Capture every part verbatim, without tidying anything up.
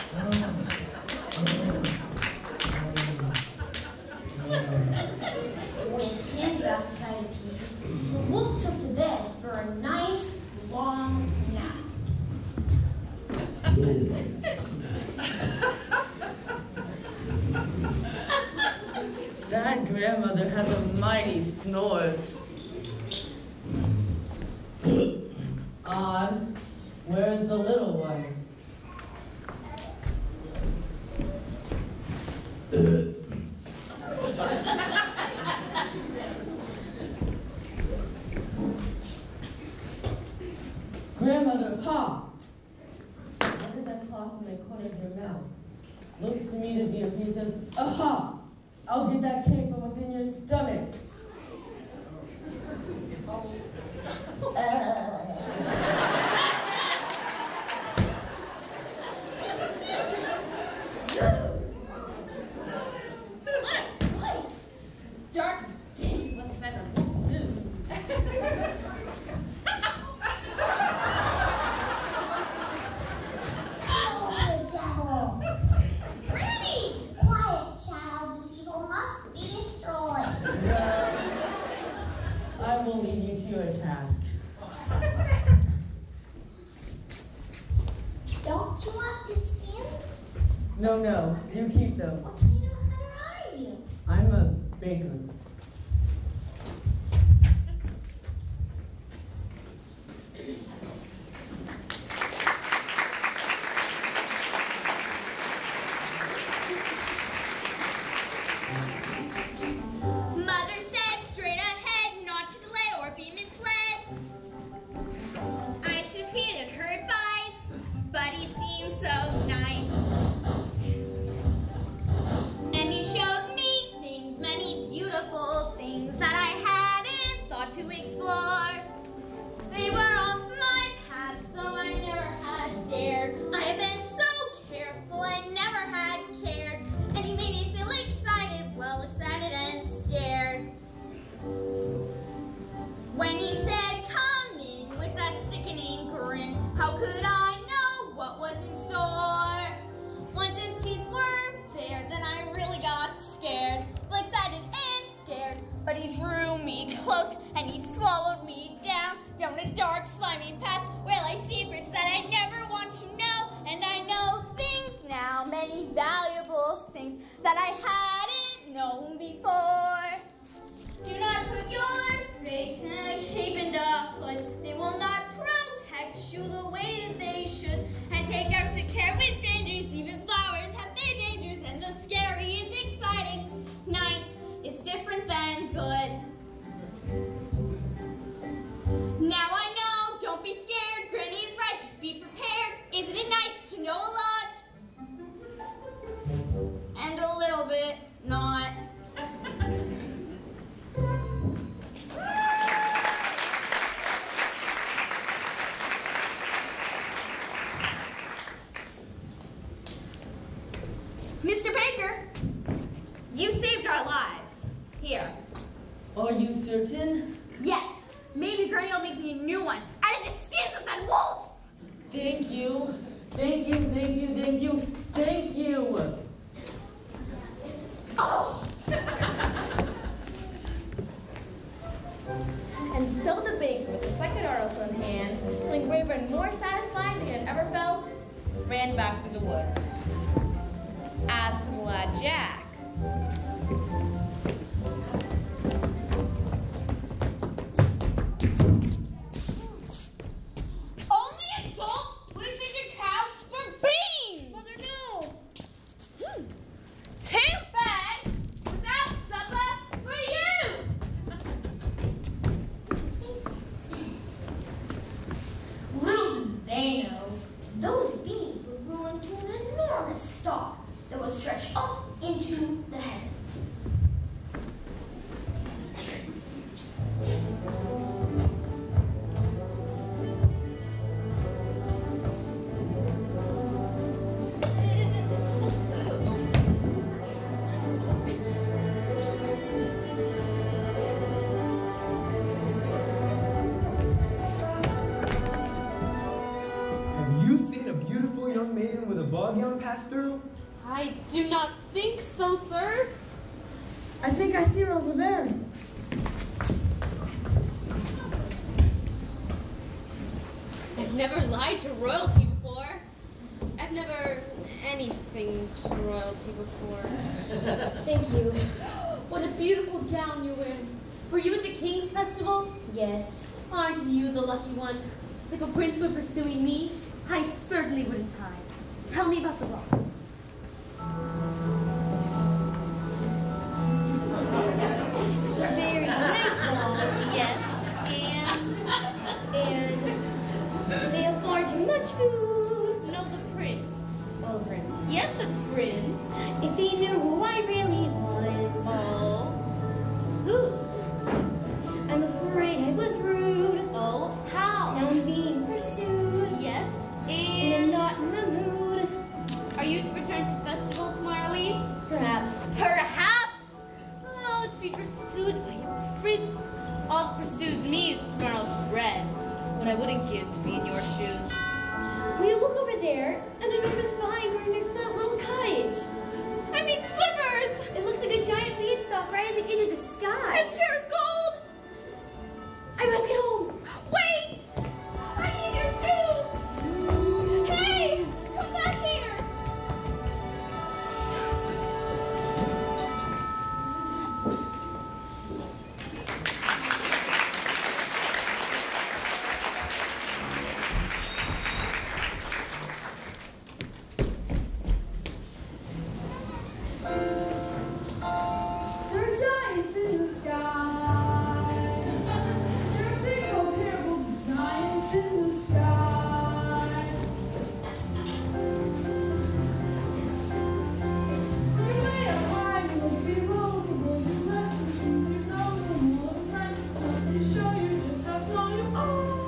With his appetite appeased, the wolf took to bed for a nice, long nap. That grandmother has a mighty snore. Odd, where's the little one? Grandmother, Pa! What is that cloth in the corner of your mouth? Looks to me to be a piece of, aha! I'll get that cake from within your stomach. Dark day with a feather. Oh, the devil! Granny! Quiet, child. This evil must be destroyed. Well, I will leave you to your task. Don't you want the skins? No, no, you keep them. What kind of a hunter are you? I'm a baker. Mother said straight ahead, not to delay or be misled. I should have heeded her advice, but he seemed so nice. And he showed me things, many beautiful things that I hadn't thought to explore. They were off my path, so I never had dared. I have been so careful, I never had cared. And he made me feel excited, well excited and scared. When he said, come in, with that sickening grin, how could I know what was in store? Once his teeth were bare, then I really got scared, well excited and scared. But he drew me close and he swallowed me down, down a dark, slimy path where lay secrets that I never want to know. And I know things now, many valuable things that I hadn't known before. Do not put your face in a cape and a hood. They will not protect you the way that they should. And take extra care with strangers. Even flowers have their dangers. And though scary is exciting, nice is different than good. Now I know, don't be scared. Granny is right, just be prepared. Isn't it nice to know a lot? And a little bit not. Mister Baker, you saved our lives. Here. Are you certain? Yes. Maybe Granny will make me a new one out of the skins of that wolf. Thank you. Thank you, thank you, thank you, thank you. Oh. And so the baker, with the second article in hand, feeling braver and more satisfied than he had ever felt, ran back through the woods. As for the lad Jack, Only a bolt would exchange your cow for beans! Mother, no! Hmm. Too bad! Without supper for you! Little did they know, those beans would grow into an enormous stalk that would stretch off into maiden with a ball gown pass through? I do not think so, sir. I think I see her over there. I've never lied to royalty before. I've never anything to royalty before. Thank you. What a beautiful gown you're wearing. Were you at the King's Festival? Yes. Aren't you the lucky one? If a prince were pursuing me, I certainly wouldn't hide. Tell me about the ball. It's a very nice ball. Yes, and... And they have far too much food. No, the prince. Oh, the prince. Yes, the prince. If he knew who I really was. Oh. Who? I'm afraid I was rude. Oh, how? Now I'm being pursued. Yes, And I'm and... not in the mood. Are you to return to the festival tomorrow eve? Perhaps. Perhaps! Oh, to be pursued by a prince. All that pursues me is tomorrow's bread. What I wouldn't give to be in your shoes. Will you look over there? An enormous vine right next to that little cottage. I mean slippers! It looks like a giant beanstalk rising into the sky. His hair is gold! I must get home. Wait! I need your shoes! Hey! Come back here! There are giants in the sky. There are big, old, terrible giants in the sky. You way up high, you will be vulnerable. You left the things you know, and all the friends to show you just how small you are.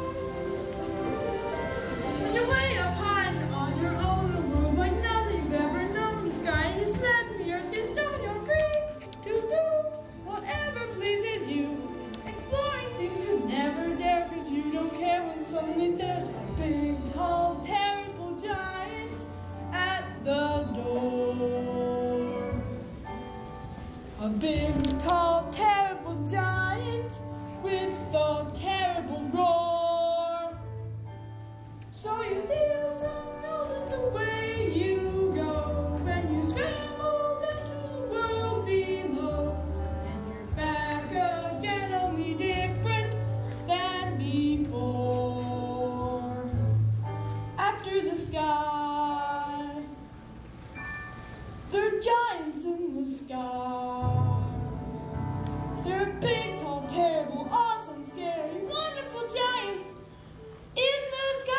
And you're way up high, and you're on your own, a world like nothing you've ever known. The sky is flat, and the earth is stone. You're free to do whatever pleases you, exploring things you never dare, cause you don't care when suddenly there's a big, tall, terrible giant at the door. A big, tall, terrible giant with a terrible roar. So you feel some knowing the way you go when you scramble into the world below. And you're back again, only different than before. After the sky, there are giants in the sky. There are big, tall, terrible, awesome, scary, wonderful giants in the sky.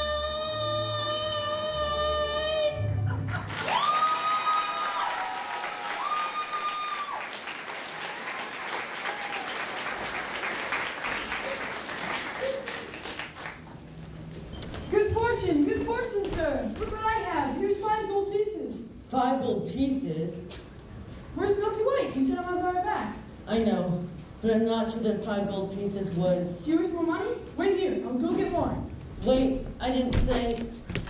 Good fortune, good fortune, sir. Look what I have. Here's five gold pieces. Five gold pieces? Where's Milky White? You said I'm on my back. I know, but I'm not sure that five gold pieces would. Do you wish more money? Wait here. I'll go get more. Wait, I didn't say.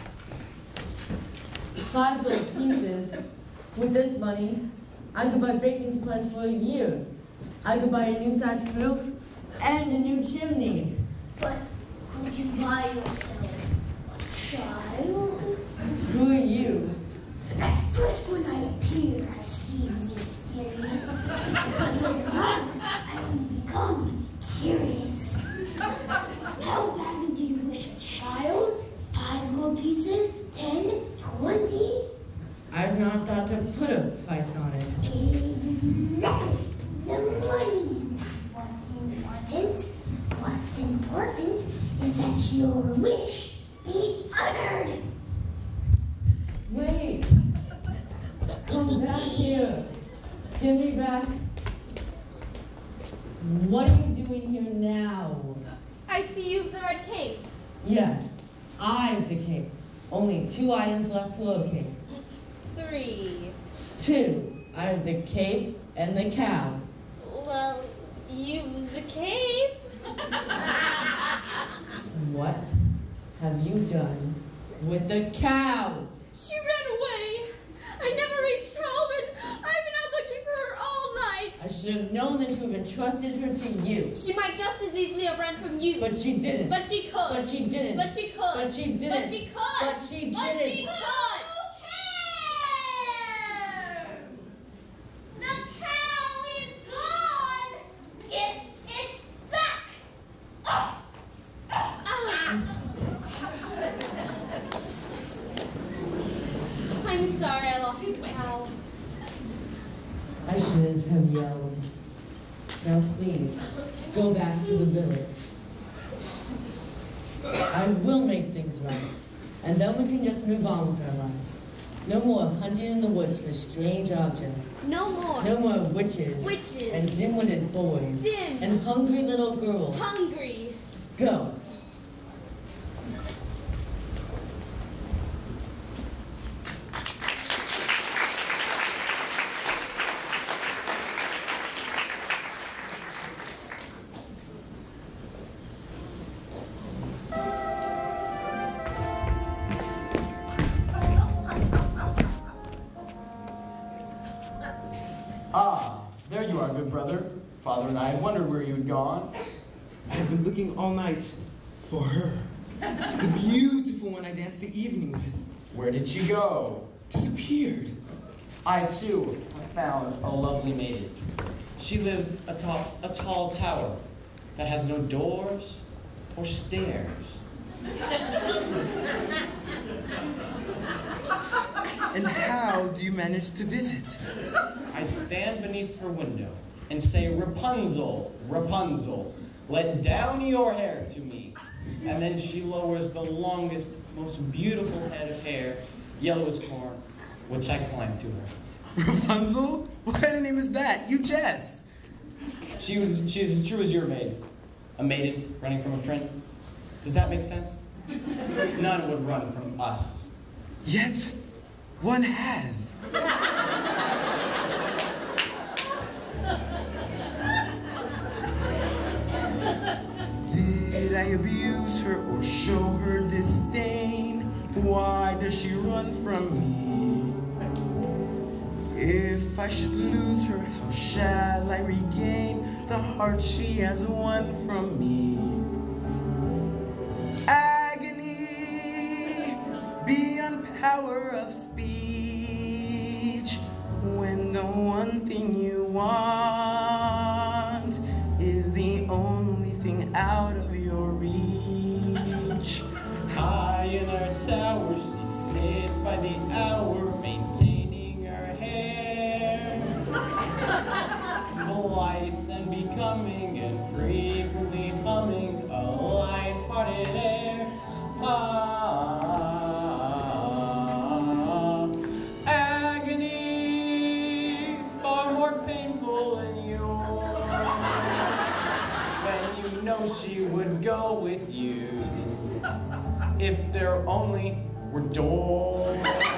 Five gold pieces. With this money, I could buy baking supplies for a year. I could buy a new thatched roof and a new chimney. But could you buy yourself a child? Who are you? At first when I appear, I seem mysterious. But later on, I only become curious. How badly do you wish a child? Five gold pieces? Ten? Twenty? I've not thought to put a price on it. Exactly. The money's not what's important. What's important is that your wish be honored. Wait! Come back here. Give me back. What are you doing here now? I see you've the red cape. Yes, I've the cape. Only two items left to locate. Three. Two. I have the cape and the cow. Well, you've the cape. What have you done With the cow. She ran away. I never reached home, and I've been out looking for her all night. I should have known than to have entrusted her to you. She might just as easily have run from you. But she didn't. But she could. But she didn't. But she could. But she didn't. But she could. But she didn't. But she could. The cow is gone. Get it back. Ah. I'm sorry I lost the cow. I shouldn't have yelled. Now please, go back to the village. I will make things right, and then we can just move on with our lives. No more hunting in the woods for strange objects. No more. No more witches. Witches. And dim-witted boys. Dim. And hungry little girls. Hungry. Go. Ah, there you are, good brother. Father and I had wondered where you had gone. I have been looking all night for her. The beautiful one I danced the evening with. Where did she go? Disappeared. I, too, have found a lovely maiden. She lives atop a tall tower that has no doors or stairs. And how do you manage to visit? I stand beneath her window and say, Rapunzel, Rapunzel, let down your hair to me. And then she lowers the longest, most beautiful head of hair, yellow as corn, which I climb to her. Rapunzel? What kind of name is that? You jest. She was, she is as true as your maiden. A maiden running from a prince. Does that make sense? None would run from us. Yet, one has. Did I abuse her or show her disdain? Why does she run from me? If I should lose her, how shall I regain the heart she has won from me? Agony beyond power of speech, when the one thing you want is the only thing out of your reach. High in her tower, she sits by the hour, maintaining her hair. Blithe and becoming and frequently humming a light-hearted air. Ah, agony, far more painful than yours. When you know she would go with you, if there only were doors.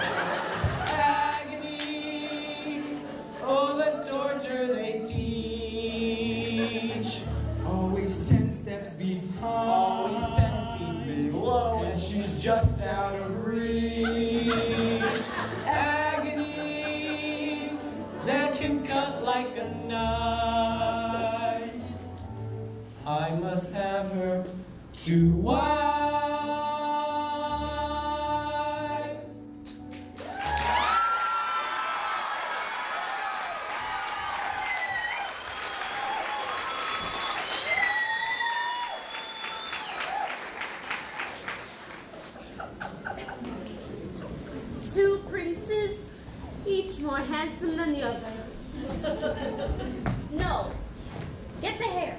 Agony, oh the torture they teach. Always ten steps behind. Always ten feet below, and she's just out of reach. Agony that can cut like a knife. I must have her to wife. Two princes, each more handsome than the other. No, get the hair.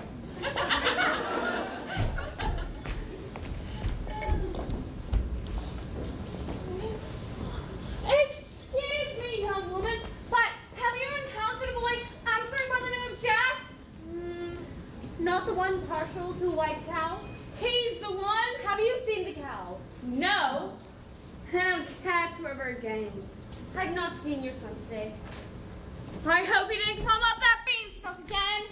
Excuse me, young woman, but have you encountered a boy answering by the name of Jack? Mm, not the one partial to a white cow? He's the one. Have you seen the cow? No. I don't chat to her again. I've not seen your son today. I hope he didn't come up that beanstalk again.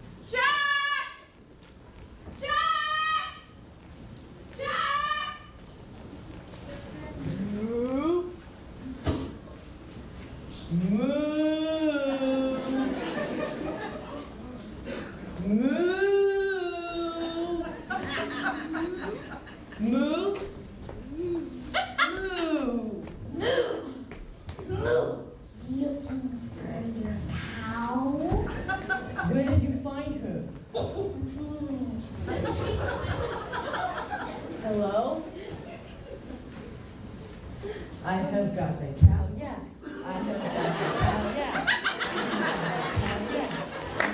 Jack! Jack! Jack! I have got the cow, yeah. I have got the cow, yeah. I have got the cow, yeah.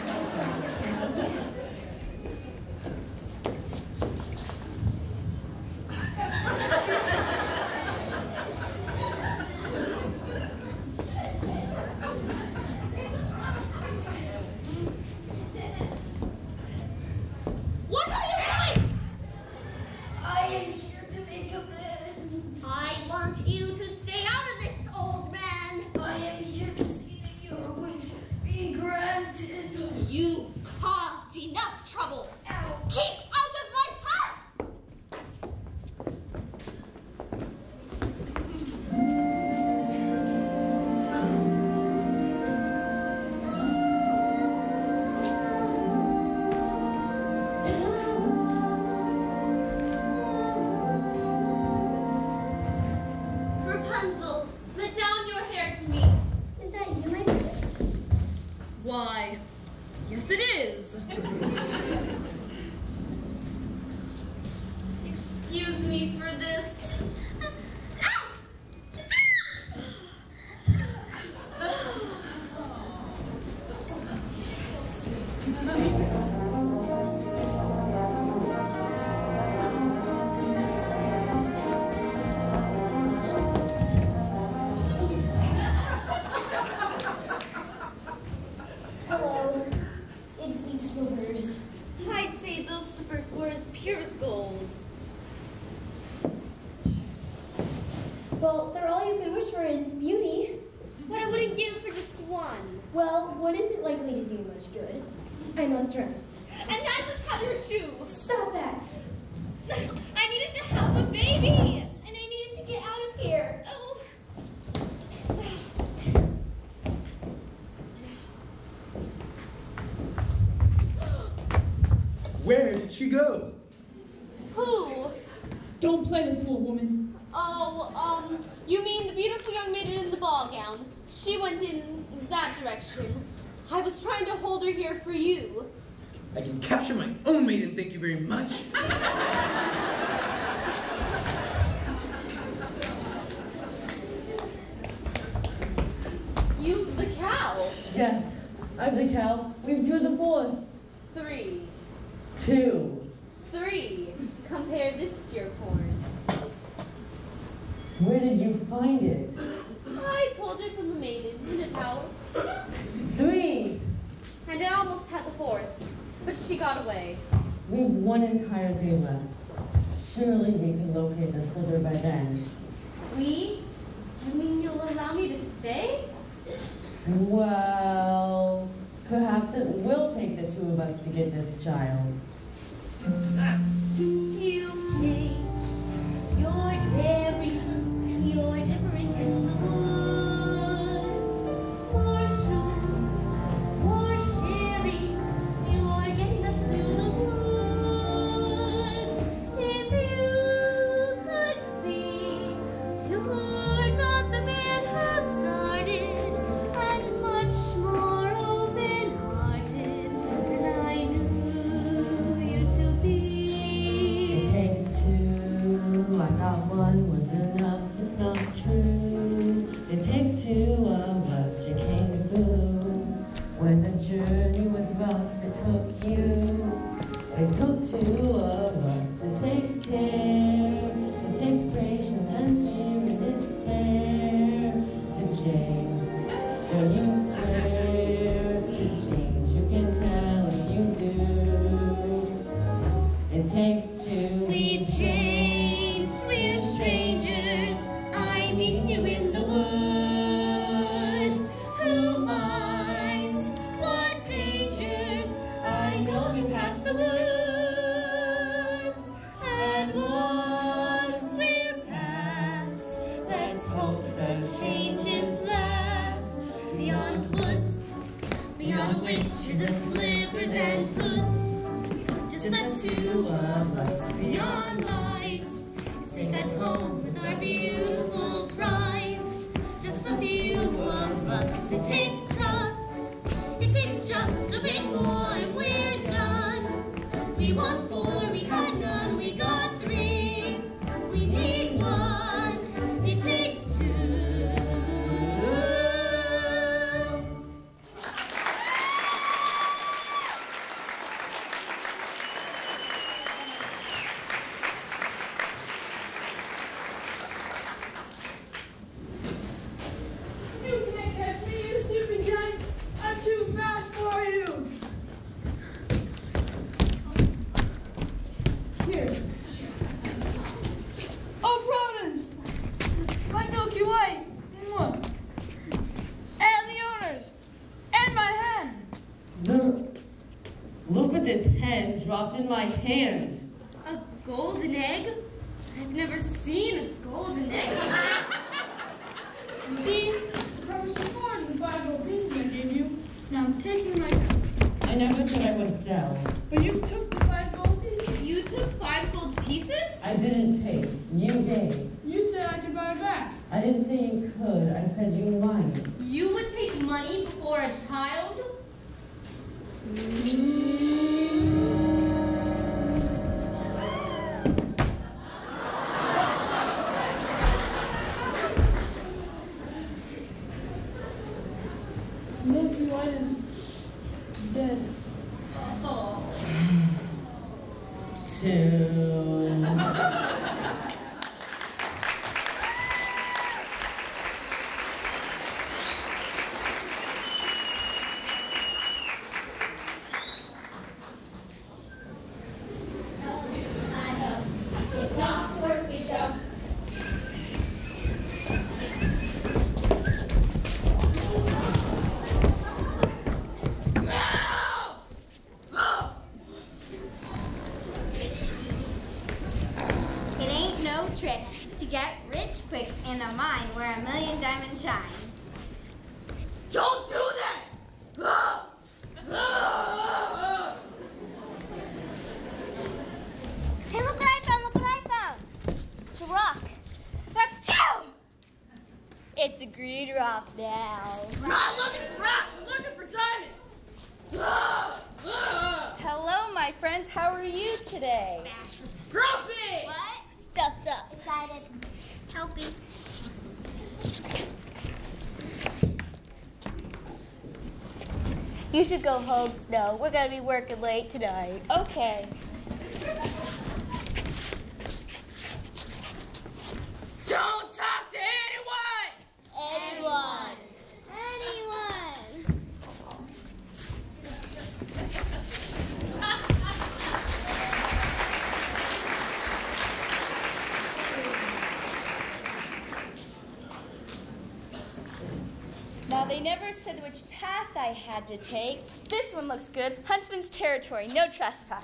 What are you doing? I am here to make amends. I want you to stay out of this, old man. I am here to see that your wish be granted. You caused enough trouble. Ow. Keep out of my path! Rapunzel, let down your hair to me. Is that you, my friend? Why, yes it is. Excuse me for this. Hello. It's these slippers. I'd say those slippers were as pure as gold. Well, they're all you could wish for in beauty. What I wouldn't give for just one. Well, one isn't likely to do much good. I must run. And I must have your shoe. Stop that. I needed to have a baby. And I needed to get out of here. Oh. Where did she go? Who? Don't play the fool, woman. Oh, um, you mean the beautiful young maiden in the ball gown? She went in that direction. I was trying to hold her here for you. I can capture my own maiden, thank you very much. You've the cow. Yes, I've the cow. We've two of the four. Three. Two. Three. Compare this to your corn. Where did you find it? I pulled it from the maiden in a tower. Three. And I almost had the fourth, but she got away. We've one entire day left. Surely we can locate the slipper by then. We? You mean you'll allow me to stay? Well, perhaps it will take the two of us to get this child. You change. You're daring. You're different in the woods. More shoes. More sharing. You're getting us through the woods. If you could see, you're not the man who started, and much more open-hearted than I knew you to be. It takes two. I thought one was enough. It's not true. It takes two of us to came through. When the journey was rough, it took you. It took two of us. It takes care. It takes patience and fear and despair to change. When you swear to change, you can tell if you do. It takes two. We changed, we're strangers. I meet you in the woods. Who minds what dangers? I know we passed the woods. And once we're past, let's hope the changes last. Beyond woods, beyond witches and slippers and hoods. Just the two of us beyond life, safe at home with our beautiful prize. Just a few of us. It takes trust. It takes just a bit more and we're done. We want four, we had none, we got three. We need one. It takes two. dropped in my hand. A golden egg? I've never seen a golden egg. You see, the promise to pawn the five gold pieces I gave you. Now I'm taking my gun. I never said I would sell. But you took the five gold pieces. You took five gold pieces? I didn't take. You gave. You said I could buy it back. I didn't say you could. I said you might. You would take money before a child? Milky White is dead. Oh. Two. It's a green rock now. We're not looking for rock, we're looking for diamonds. Hello, my friends. How are you today? Grumpy! What? Stuffed up. Excited. Healthy. You should go home, Snow. We're going to be working late tonight. Okay. Don't talk to anyone! Anyone. Anyone. Now, they never said which path I had to take. This one looks good. Huntsman's territory. No trespass.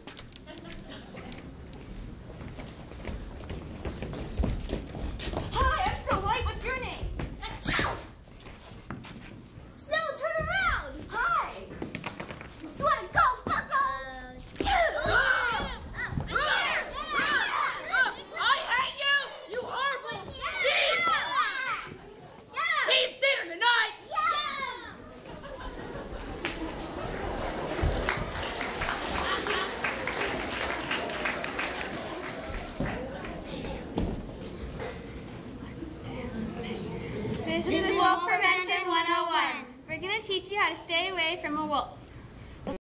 Hi, I'm Snow White. What's your name? Snow, turn around. Hi. You want to go, Buckles? I hate you! You horrible thief! Thief dinner tonight! This is Wolf Prevention one oh one. We're going to teach you how to stay away from a wolf.